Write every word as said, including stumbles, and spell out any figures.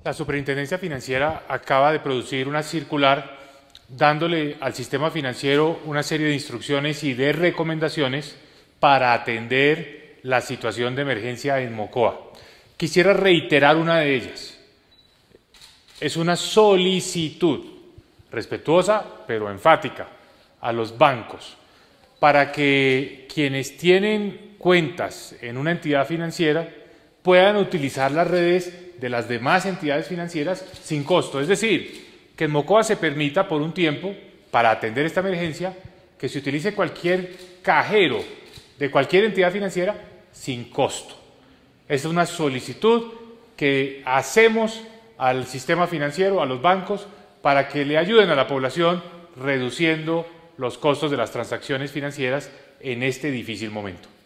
La Superintendencia Financiera acaba de producir una circular dándole al sistema financiero una serie de instrucciones y de recomendaciones para atender la situación de emergencia en Mocoa. Quisiera reiterar una de ellas. Es una solicitud respetuosa pero enfática a los bancos para que quienes tienen cuentas en una entidad financiera puedan utilizar las redes de las demás entidades financieras sin costo. Es decir, que en Mocoa se permita por un tiempo, para atender esta emergencia, que se utilice cualquier cajero de cualquier entidad financiera sin costo. Esta es una solicitud que hacemos al sistema financiero, a los bancos, para que le ayuden a la población reduciendo los costos de las transacciones financieras en este difícil momento.